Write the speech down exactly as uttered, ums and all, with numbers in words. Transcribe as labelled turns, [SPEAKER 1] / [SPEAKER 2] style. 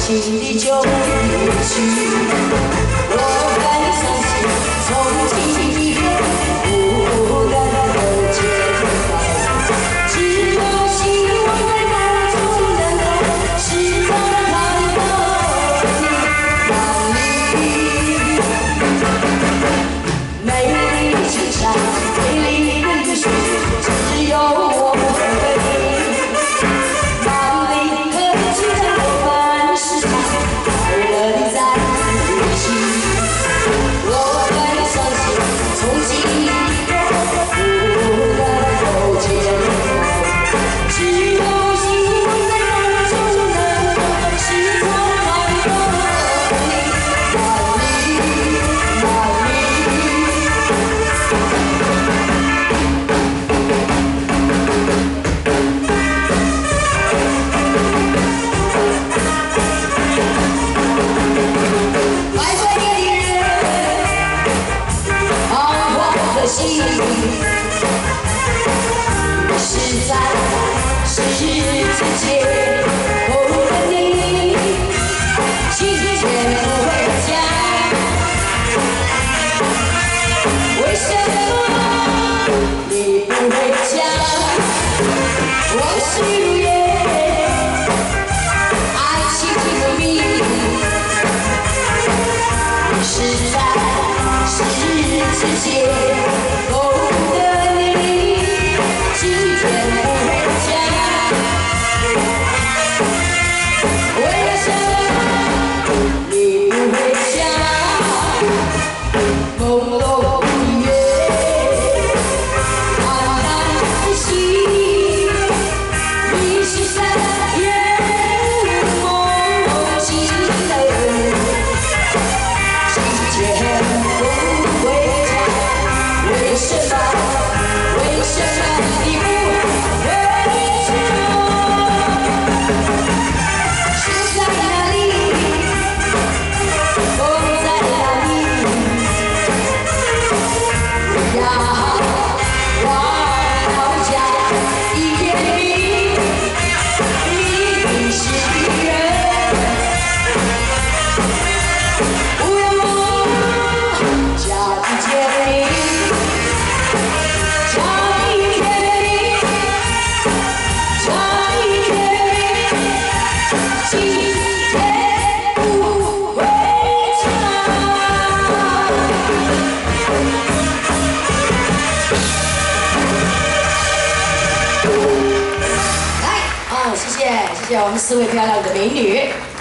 [SPEAKER 1] 心里就离去。我该相信，从今以后不难的解开。只有希望在梦中能够时常看到你，让你美丽的青山，美丽的绿水，只有我和你。 心实在是自己后的你，今天不回家，为什么你不回家？往事如烟，爱情的谜，实在是自己。 谢谢我们四位漂亮的美女。